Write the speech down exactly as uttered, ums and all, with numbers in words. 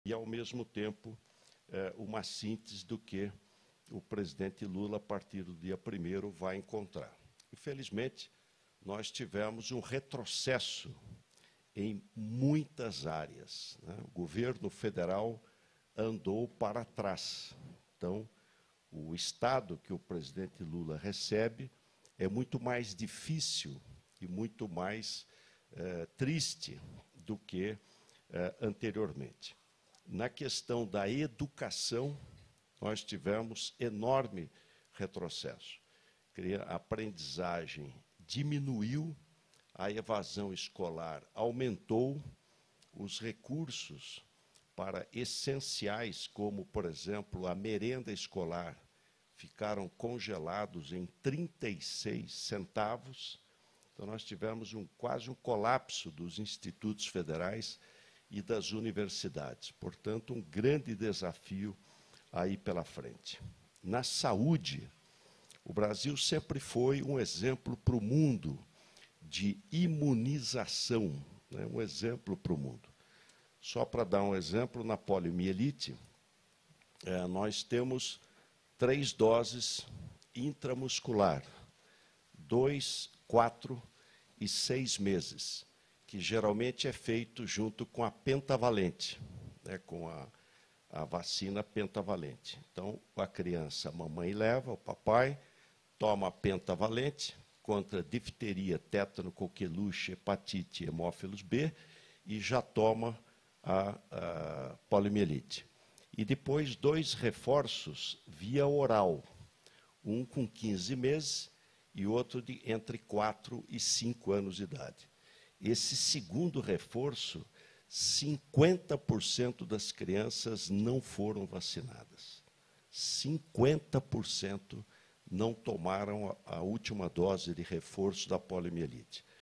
e, ao mesmo tempo, é, uma síntese do que o presidente Lula, a partir do dia primeiro, vai encontrar. Infelizmente, nós tivemos um retrocesso em muitas áreas, né? O governo federal andou para trás. Então, o Estado que o presidente Lula recebe é muito mais difícil e muito mais eh, triste do que eh, anteriormente. Na questão da educação, nós tivemos enorme retrocesso. A aprendizagem diminuiu, a evasão escolar aumentou, os recursos para essenciais, como, por exemplo, a merenda escolar, ficaram congelados em trinta e seis centavos. Então, nós tivemos um, quase um colapso dos institutos federais e das universidades. Portanto, um grande desafio aí pela frente. Na saúde, o Brasil sempre foi um exemplo para o mundo de imunização, né? Um exemplo para o mundo. Só para dar um exemplo, na poliomielite, é, nós temos três doses intramuscular, dois, quatro e seis meses, que geralmente é feito junto com a pentavalente, né, com a, a vacina pentavalente. Então, a criança, a mamãe leva, o papai toma a pentavalente contra difteria, tétano, coqueluche, hepatite, hemófilos B, e já toma a, a poliomielite. E depois, dois reforços via oral, um com quinze meses e outro de entre quatro e cinco anos de idade. Esse segundo reforço, cinquenta por cento das crianças não foram vacinadas. cinquenta por cento não tomaram a, a última dose de reforço da poliomielite.